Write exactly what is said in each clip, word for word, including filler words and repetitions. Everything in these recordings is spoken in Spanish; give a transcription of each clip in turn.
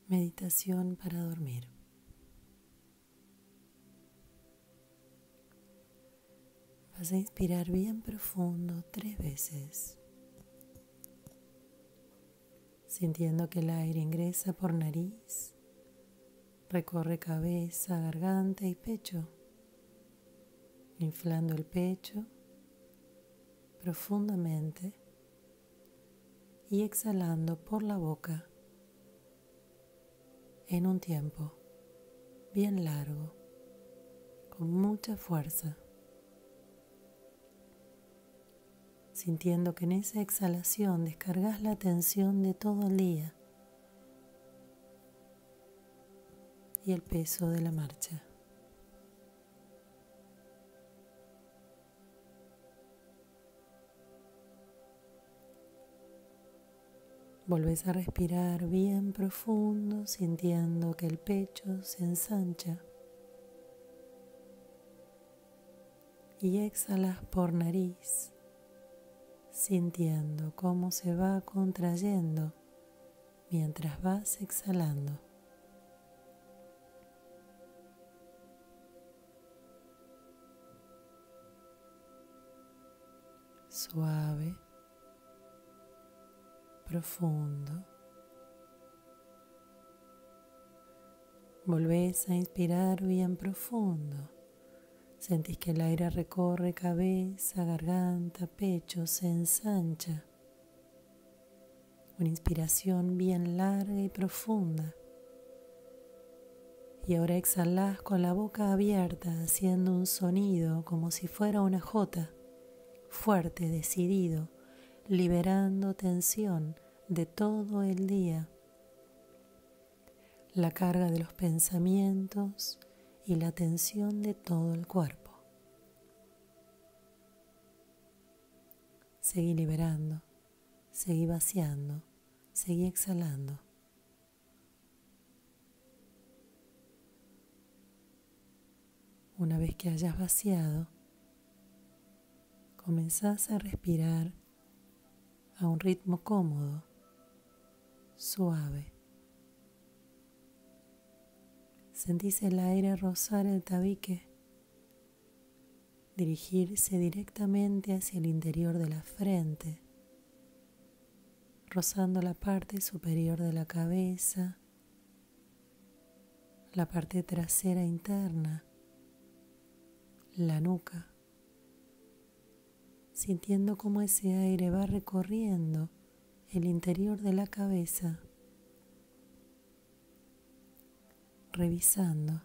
Meditación para dormir. Vas a inspirar bien profundo tres veces, sintiendo que el aire ingresa por nariz, recorre cabeza, garganta y pecho, inflando el pecho profundamente y exhalando por la boca en un tiempo bien largo, con mucha fuerza, sintiendo que en esa exhalación descargas la tensión de todo el día y el peso de la marcha. Volvés a respirar bien profundo, sintiendo que el pecho se ensancha y exhalas por nariz, sintiendo cómo se va contrayendo mientras vas exhalando. Suave, profundo. Volvés a inspirar bien profundo. Sentís que el aire recorre cabeza, garganta, pecho, se ensancha. Una inspiración bien larga y profunda. Y ahora exhalás con la boca abierta, haciendo un sonido como si fuera una jota, fuerte, decidido, liberando tensión de todo el día, la carga de los pensamientos y la tensión de todo el cuerpo. Seguí liberando, seguí vaciando, seguí exhalando. Una vez que hayas vaciado, comenzás a respirar a un ritmo cómodo, suave. Sentís el aire rozar el tabique, dirigirse directamente hacia el interior de la frente, rozando la parte superior de la cabeza, la parte trasera interna, la nuca, sintiendo cómo ese aire va recorriendo el interior de la cabeza, revisando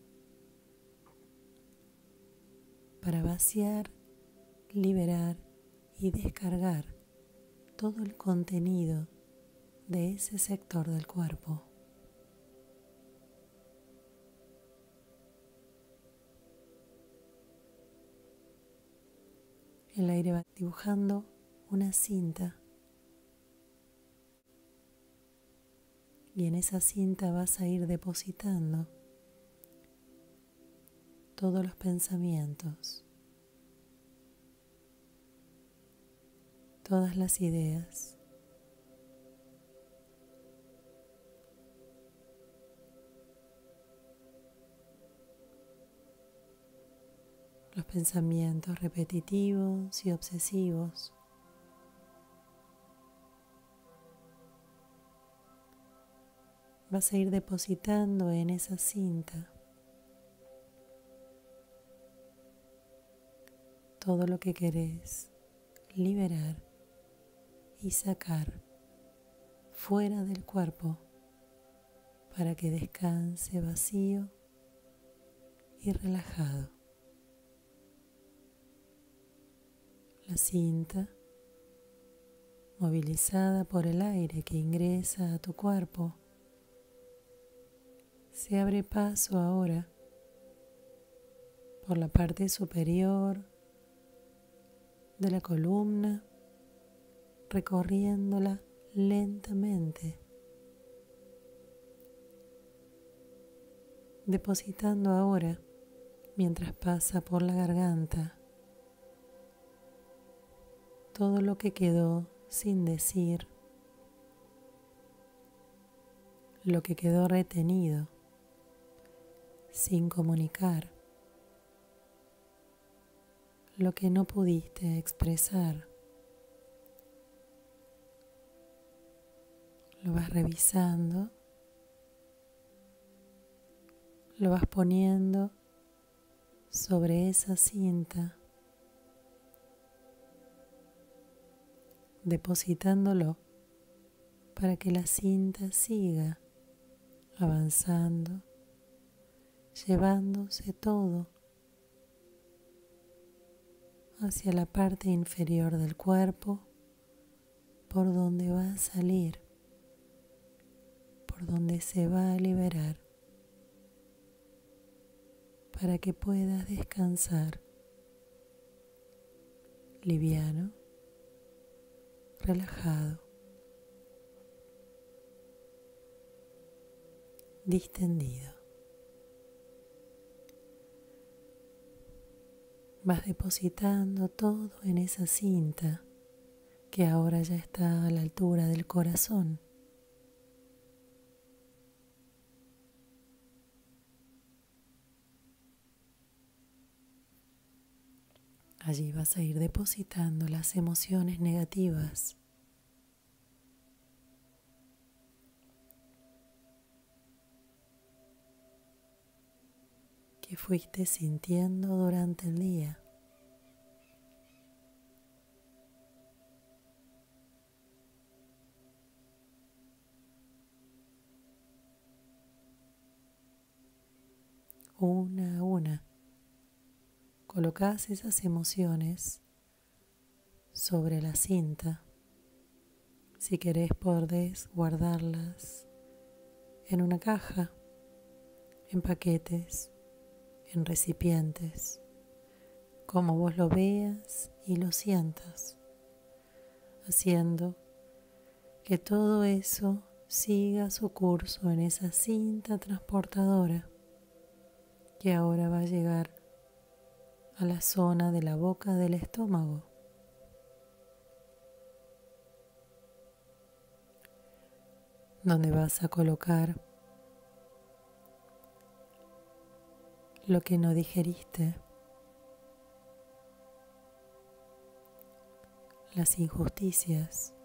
para vaciar, liberar y descargar todo el contenido de ese sector del cuerpo. El aire va dibujando una cinta y en esa cinta vas a ir depositando todos los pensamientos, todas las ideas, los pensamientos repetitivos y obsesivos. Vas a ir depositando en esa cinta todo lo que querés liberar y sacar fuera del cuerpo para que descanse vacío y relajado. La cinta, movilizada por el aire que ingresa a tu cuerpo, se abre paso ahora por la parte superior de la columna, recorriéndola lentamente, depositando ahora, mientras pasa por la garganta, todo lo que quedó sin decir, lo que quedó retenido, sin comunicar, lo que no pudiste expresar. Lo vas revisando, lo vas poniendo sobre esa cinta, depositándolo para que la cinta siga avanzando, llevándose todo hacia la parte inferior del cuerpo, por donde va a salir, por donde se va a liberar, para que puedas descansar liviano, relajado, distendido. Vas depositando todo en esa cinta que ahora ya está a la altura del corazón. Allí vas a ir depositando las emociones negativas, que fuiste sintiendo durante el día. Una a una, colocás esas emociones sobre la cinta. Si querés, podés guardarlas en una caja, en paquetes, en recipientes, como vos lo veas y lo sientas, haciendo que todo eso siga su curso en esa cinta transportadora que ahora va a llegar a la zona de la boca del estómago. Donde vas a colocar lo que no digeriste, las injusticias,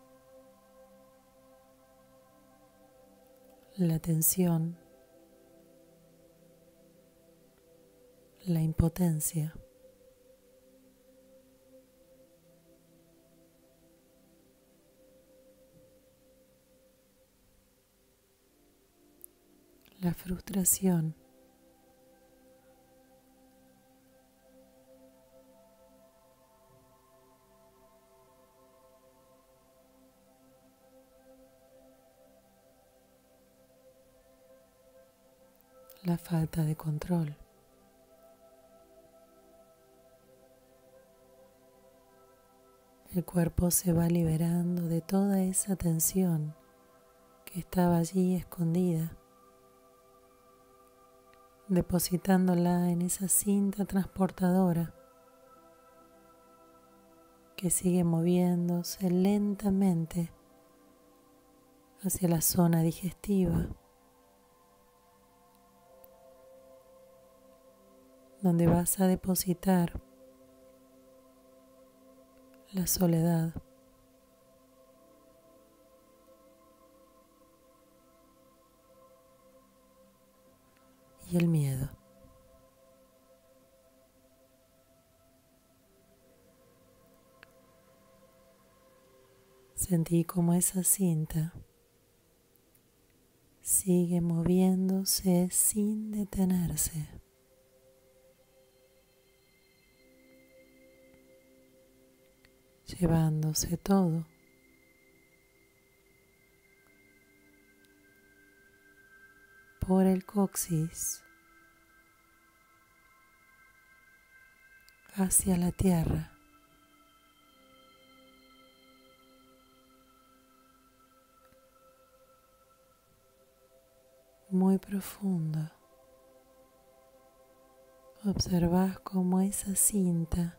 la tensión, la impotencia. La frustración. La falta de control. El cuerpo se va liberando de toda esa tensión que estaba allí escondida, depositándola en esa cinta transportadora que sigue moviéndose lentamente hacia la zona digestiva, donde vas a depositar la soledad, y el miedo. Sentí como esa cinta sigue moviéndose sin detenerse. Llevándose todo. Por el coxis hacia la tierra. Muy profundo. Observás cómo esa cinta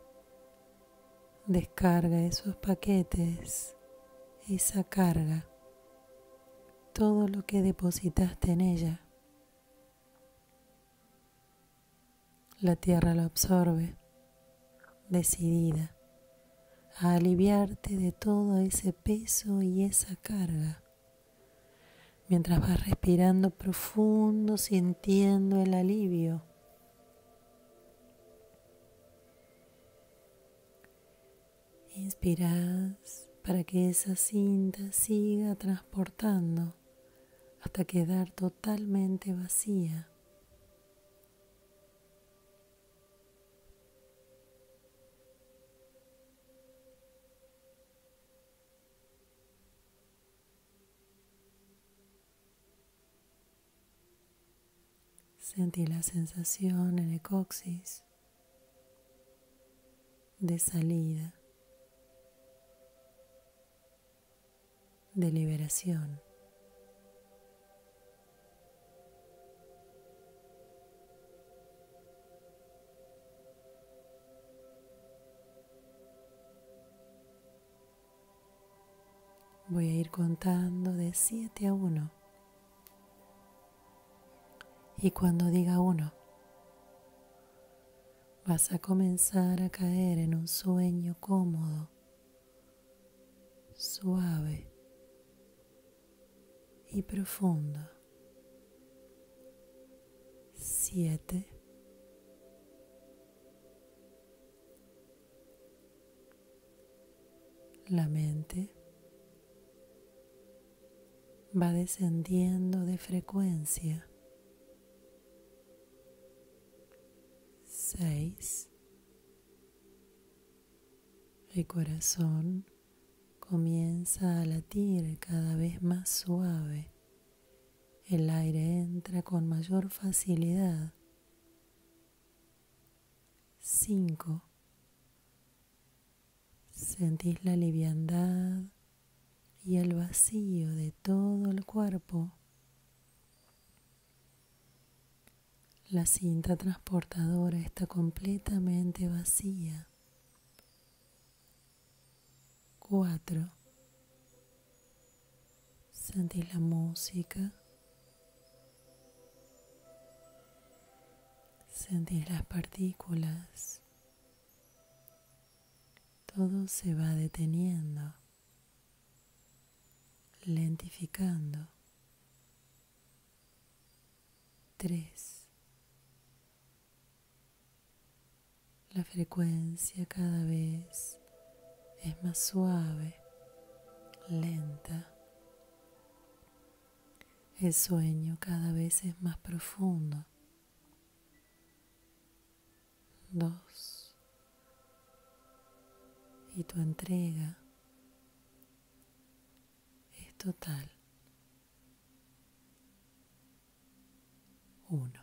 descarga esos paquetes, esa carga todo lo que depositaste en ella. La tierra lo absorbe, decidida a aliviarte de todo ese peso y esa carga, mientras vas respirando profundo, sintiendo el alivio. Inspiras para que esa cinta siga transportando hasta quedar totalmente vacía. Sentí la sensación en el coxis de salida, de liberación. Voy a ir contando de siete a uno. Y cuando diga uno, vas a comenzar a caer en un sueño cómodo, suave y profundo. Siete. La mente va descendiendo de frecuencia. Seis. El corazón comienza a latir cada vez más suave. El aire entra con mayor facilidad. Cinco. Sentís la liviandad y el vacío de todo el cuerpo. La cinta transportadora está completamente vacía. Cuatro. Sentís la música. Sentís las partículas. Todo se va deteniendo, lentificando. Tres. La frecuencia cada vez es más suave, lenta. El sueño cada vez es más profundo. Dos. Y tu entrega es total. Uno.